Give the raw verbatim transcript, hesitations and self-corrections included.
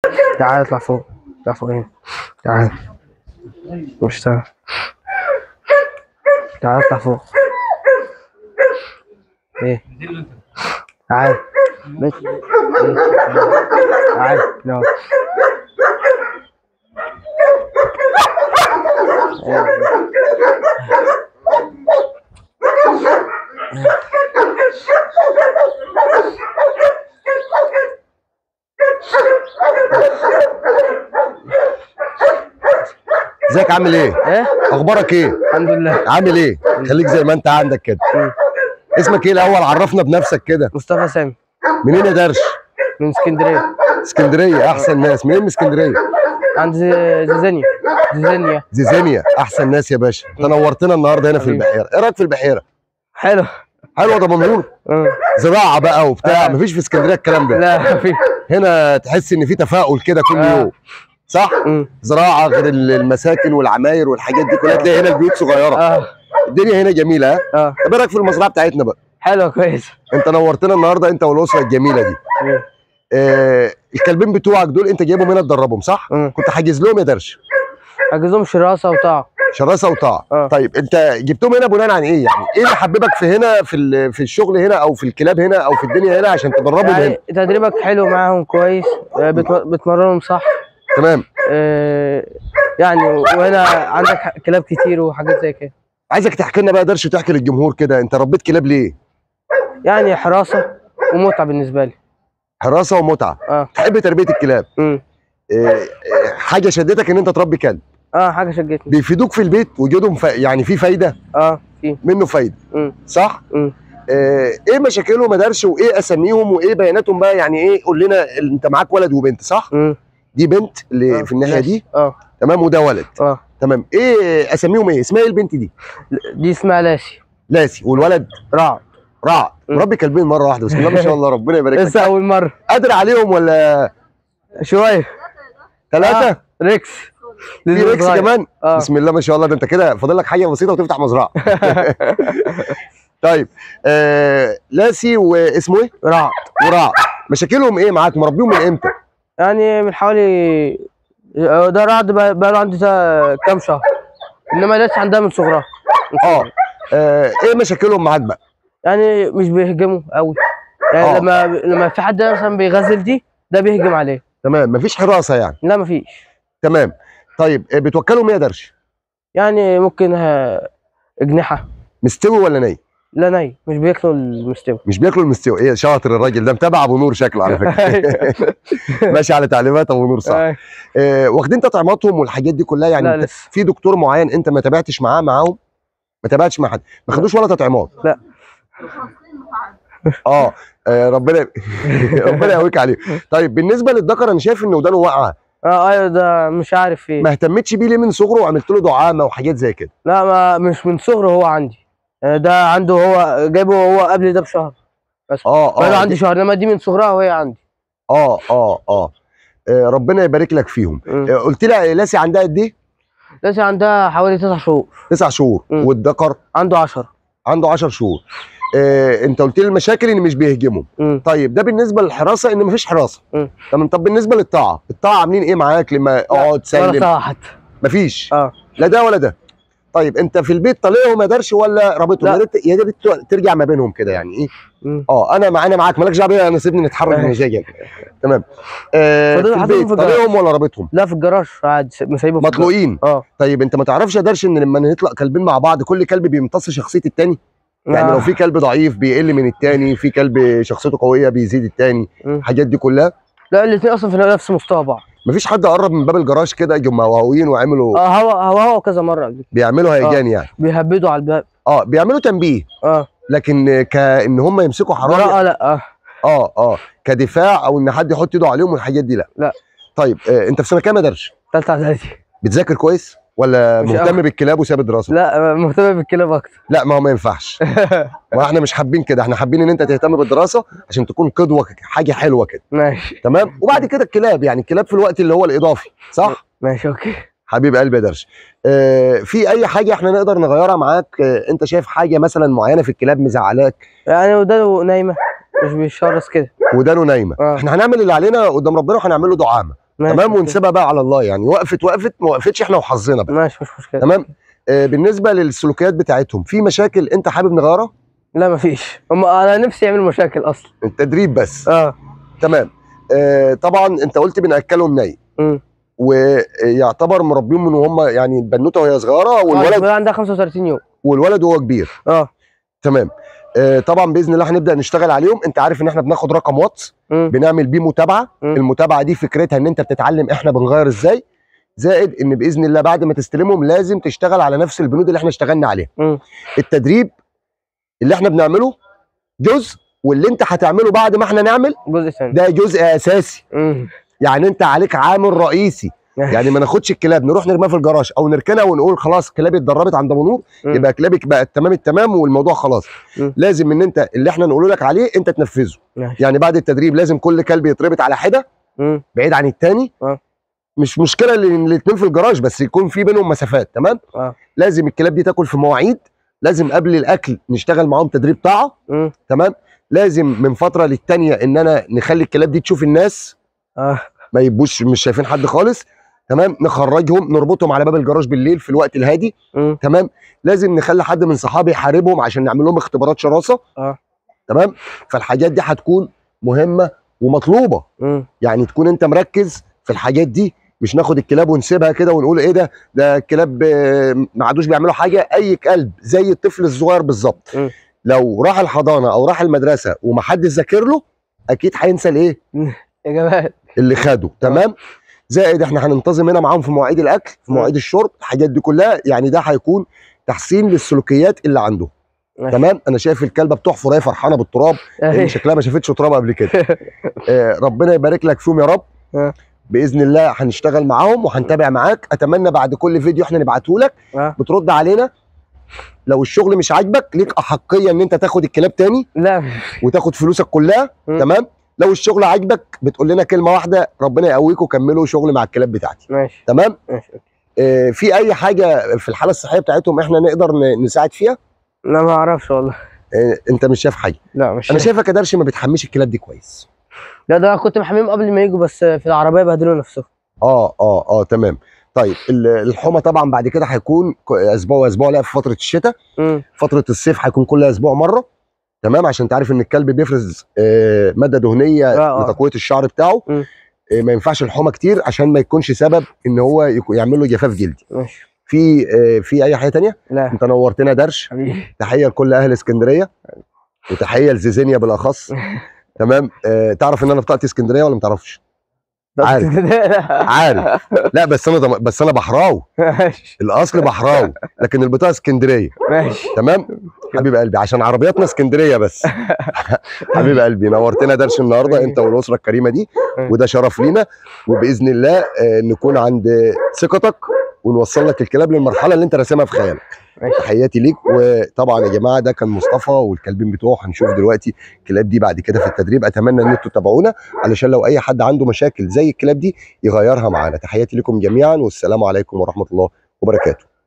تعال اطلع فوق، اطلع فوق هنا. تعال مش تعال تعال اطلع فوق. ايه تعال بس. إيه؟ تعال لا ازيك عامل ايه؟ ايه اخبارك ايه؟ الحمد لله. عامل ايه؟ خليك زي ما انت عندك كده. اسمك ايه الاول؟ عرفنا بنفسك كده. مصطفى سامي. منين يا درش؟ من اسكندريه. اسكندريه احسن ناس. منين من اسكندريه؟ عند زيزانيا. زيزانيا زيزانيا احسن ناس يا باشا. انت نورتنا النهارده هنا في البحيره. ايه رايك في البحيره؟ حلو. حلوه ده منظور. زراعه بقى وبتاع. آه. مفيش في اسكندريه الكلام ده. لا في. هنا تحس ان في تفاؤل كده كل آه. يوم. صح؟ مم. زراعه غير المساكن والعماير والحاجات دي كلها. تلاقي هنا البيوت صغيره. اه الدنيا هنا جميله. ها؟ اه طب ايه رايك في المزرعه بتاعتنا بقى؟ حلو كويس. انت نورتنا النهارده انت والاسره الجميله دي. مم. آه الكلبين بتوعك دول انت جايبهم هنا تدربهم صح؟ مم. كنت حاجز لهم يا درش؟ حجزهم شراسه وطاعه. شراسه وطاعه. آه. طيب انت جبتهم هنا بناء عن ايه يعني؟ ايه اللي حببك في هنا في ال- في الشغل هنا او في الكلاب هنا او في الدنيا هنا عشان تدربهم هنا؟ يعني تدريبك حلو معاهم كويس. آه، بتم- بتمرنهم صح. تمام. آه، يعني وهنا عندك ح- كلاب كتير وحاجات زي كده. عايزك تحكي لنا بقى درش وتحكي للجمهور كده انت ربيت كلاب ليه؟ يعني حراسه ومتعه بالنسبه لي. حراسه ومتعه. اه تحب تربيه الكلاب. امم آه آه، حاجه شدتك ان انت تربي كلب. اه حاجه شجتني. بيفيدوك في البيت وجودهم ف... يعني في فايده اه في. منه فايده. امم صح؟ امم آه، ايه مشاكلهم يا درش وايه اساميهم وايه بياناتهم بقى يعني ايه؟ قول لنا انت معاك ولد وبنت صح؟ امم دي بنت اللي آه. في الناحيه دي. اه تمام وده ولد. اه تمام. ايه اساميهم ايه؟ اسمها ايه البنت دي؟ دي اسمها لاسي. لاسي. والولد رعد. رعد. م. مربي كلبين مره واحده بسم الله ما شاء الله ربنا يبارك لك. لسه اول مره. قادر عليهم ولا شويه. ثلاثه؟ آه. ريكس. في لسه ريكس صغير. كمان؟ آه. بسم الله ما شاء الله. ده انت كده فاضل لك حاجه بسيطه وتفتح مزرعه. طيب آه لاسي واسمه ايه؟ رعد. ورعد. مشاكلهم ايه معاك؟ مربيهم من امتى؟ يعني من حوالي آه، ده رعد بقى بقى له عندي تا- كام شهر، انما لسه عندها من صغرها. اه آه، ايه مشاكلهم معاك بقى؟ يعني مش بيهجموا قوي. يعني آه. لما لما في حد مثلا بيغزل دي ده بيهجم عليه. تمام. مفيش حراسه يعني. لا مفيش. تمام. طيب آه، بتوكلهم ايه يا درش؟ يعني ممكن ها- اجنحه. مستوي ولا ني؟ لا ني، مش بياكلوا المستوي. مش بياكلوا المستوي. ايه شاطر الراجل ده، متابع ابو نور شكله على فكره. ماشي على تعليمات ابو نور صح. آه. آه واخدين تطعيماتهم والحاجات دي كلها يعني؟ لا انت لسه. في دكتور معين انت ما تابعتش معاه معاهم؟ ما تابعتش مع حد؟ ما خدوش ولا تطعيمات؟ لا. اه آه، ربنا ربنا يقويك عليه. طيب بالنسبه للذكر انا شايف ان ودانه واقعه. اه ايوه ده مش عارف ايه. ما اهتمتش بيه ليه من صغره وعملت له دعامه وحاجات زي كده؟ لا ما مش من صغره هو عندي. يعني ده عنده هو جايبه هو قبل ده بشهر بس. اه وانا اه عندي شهر، انما دي من صغرها وهي عندي. اه اه اه آه، ربنا يبارك لك فيهم. مم. آه، قلت لي لاسي عندها قد ايه؟ لسه عندها حوالي تسع شهور. تسع شهور. مم. والذكر عنده عشرة. عنده عشر شهور. آه، انت قلت لي المشاكل ان مش بيهجموا. مم. طيب ده بالنسبه للحراسه ان مفيش حراسه. مم. تمام. طب بالنسبه للطاعه، الطاعه عاملين ايه معاك لما اقعد ولا تسلم؟ ساعة حتى. مفيش. اه لا ده ولا ده. طيب انت في البيت طالعهم ما دارش ولا رابطهم؟ لا. يا ريت يا ريت ترجع ما بينهم كده يعني ايه؟ مم. اه انا معانا معاك مالكش دعوه بيا، انا سيبني نتحرك بمزاجي. تمام. آه فضل في حاططهم البيت في الجراج. طالعهم ولا رابطهم؟ لا في الجراج قاعد مسيبه في الجراج. مطلوقين. اه طيب انت ما تعرفش يا درش ان لما نطلق كلبين مع بعض كل كلب بيمتص شخصيه التاني؟ يعني آه. لو في كلب ضعيف بيقل من التاني، في كلب شخصيته قويه بيزيد التاني، مم. الحاجات دي كلها. لا الاثنين اصلا في نفس مستوى بعض. مفيش حد قرب من باب الجراج كده يجوا موهوين وعملوا اه هوا هوا هوا كذا مره قبل كده. بيعملوا هيجان يعني. بيهبدوا على الباب. اه بيعملوا تنبيه. اه لكن كان هم يمسكوا حرامي لا لا اه اه اه كدفاع او ان حد يحط ايده عليهم والحاجات دي لا. لا. طيب آه انت في سنه كام يا درش؟ تالتة اعدادي. بتذاكر كويس ولا مش مهتم أوي. بالكلاب وساب الدراسه؟ لا مهتم بالكلاب اكتر. لا ما هو ما ينفعش. ما احنا مش حابين كده، احنا حابين ان انت تهتم بالدراسه عشان تكون قدوه حاجه حلوه كده. ماشي تمام. وبعد كده الكلاب يعني الكلاب في الوقت اللي هو الاضافي صح؟ ماشي اوكي. حبيب قلبي يا درش. آه في اي حاجه احنا نقدر نغيرها معاك؟ آه انت شايف حاجه مثلا معينه في الكلاب مزعلاك؟ يعني ودانه نايمه مش بيشرس كده. ودانه نايمه. آه. احنا هنعمل اللي علينا قدام ربنا وهنعمل له دعامه. ماشي تمام، أوكي. ونسيبها بقى على الله، يعني وقفت وقفت، ما وقفتش احنا وحظنا بقى. ماشي مش مشكله. تمام. آه بالنسبه للسلوكيات بتاعتهم، في مشاكل انت حابب نغيرها؟ لا مفيش، هم انا نفسي يعملوا مشاكل اصلا. التدريب بس. اه. تمام. آه طبعا انت قلت بناكلهم ني، امم ويعتبر مربيهم من وهم يعني البنوته وهي صغيره، والولد والولد عندها خمسة وثلاثين يوم. والولد وهو كبير. اه. تمام. آه طبعا باذن الله هنبدا نشتغل عليهم. انت عارف ان احنا بناخد رقم واتس امم بنعمل بيه متابعه. مم. المتابعه دي فكرتها ان انت بتتعلم احنا بنغير ازاي، زائد ان باذن الله بعد ما تستلمهم لازم تشتغل على نفس البنود اللي احنا اشتغلنا عليها. امم التدريب اللي احنا بنعمله جزء، واللي انت هتعمله بعد ما احنا نعمل جزء ثاني. ده جزء اساسي. امم يعني انت عليك عامل رئيسي. يعني ما ناخدش الكلاب نروح نرميها في الجراج او نركنها ونقول خلاص كلابي اتدربت عند ابو نور مم. يبقى كلابك بقت تمام التمام والموضوع خلاص. مم. لازم ان انت اللي احنا نقوله لك عليه انت تنفذه. ماشي. يعني بعد التدريب لازم كل كلب يتربط على حده امم بعيد عن التاني. اه. مش مشكله اللي الاثنين في الجراج، بس يكون في بينهم مسافات. تمام. اه. لازم الكلاب دي تاكل في مواعيد، لازم قبل الاكل نشتغل معاهم تدريب طاعه. امم تمام. لازم من فتره للتانيه ان انا نخلي الكلاب دي تشوف الناس، اه. ما يبقوش مش شايفين حد خالص. تمام. نخرجهم نربطهم على باب الجراج بالليل في الوقت الهادي. امم تمام. لازم نخلي حد من صحابي يحاربهم عشان نعمل لهم اختبارات شراسه. اه. تمام. فالحاجات دي هتكون مهمه ومطلوبه، امم يعني تكون انت مركز في الحاجات دي، مش ناخد الكلاب ونسيبها كده ونقول ايه ده ده الكلاب آه، ما عادوش بيعملوا حاجه. اي كلب زي الطفل الصغير بالظبط، مم. لو راح الحضانه او راح المدرسه ومحدش ذاكر له اكيد هينسى الايه اجابات. اللي خده. تمام. زائد احنا هننتظم هنا معاهم في مواعيد الاكل، في مواعيد الشرب، الحاجات دي كلها، يعني ده هيكون تحسين للسلوكيات اللي عنده. ماشي. تمام. انا شايف الكلبه بتحفر هي فرحانه بالتراب لان شكلها ما شافتش تراب قبل كده. آه ربنا يبارك لك فيهم يا رب. آه. باذن الله هنشتغل معاهم وهنتابع معاك. اتمنى بعد كل فيديو احنا نبعته لك آه. بترد علينا. لو الشغل مش عاجبك ليك احقيه ان انت تاخد الكلاب تاني لا. وتاخد فلوسك كلها. مم. تمام. لو الشغل عاجبك بتقول لنا كلمه واحده ربنا يقويكم وكملوا شغل مع الكلاب بتاعتي. ماشي. تمام. ماشي. آه في اي حاجه في الحاله الصحيه بتاعتهم احنا نقدر ن- نساعد فيها؟ لا ما اعرفش والله. آه انت مش شايف حاجه؟ لا مش انا شايفك يا درش ما بتحميش الكلاب دي كويس. لا ده انا كنت محميهم قبل ما يجوا، بس في العربيه بهدلوا نفسهم. اه اه اه تمام. طيب ال- الحمى طبعا بعد كده هيكون ك- اسبوع واسبوع، لا في فتره الشتاء. امم فتره الصيف هيكون كل اسبوع مره. تمام. عشان انت عارف ان الكلب بيفرز آه ماده دهنيه آه، آه. لتقويه الشعر بتاعه. مم. آه ما ينفعش الحمى كتير عشان ما يكونش سبب ان هو يكو- يعمل له جفاف جلدي. ماشي. في آه في اي حاجه تانية؟ لا انت نورتنا درش. حبيبي. تحيه لكل اهل اسكندريه وتحيه لزيزينيا بالاخص. تمام. آه تعرف ان انا بطاقتي اسكندريه ولا ما تعرفش؟ عارف. عارف. لا بس انا ضم... بس انا بحراوي، ماشي. الاصل بحراوي لكن البطاقه اسكندريه. ماشي. تمام. حبيب قلبي عشان عربياتنا اسكندريه بس. حبيب قلبي نورتنا درش النهارده انت والاسره الكريمه دي، وده شرف لينا. وباذن الله آه نكون عند ثقتك ونوصل لك الكلاب للمرحله اللي انت راسمها في خيالك. ماشي. تحياتي ليك. وطبعا يا جماعه ده كان مصطفى والكلبين بتوعه. هنشوف دلوقتي الكلاب دي بعد كده في التدريب. اتمنى ان انتوا تتابعونا علشان لو اي حد عنده مشاكل زي الكلاب دي يغيرها معانا. تحياتي لكم جميعا والسلام عليكم ورحمه الله وبركاته.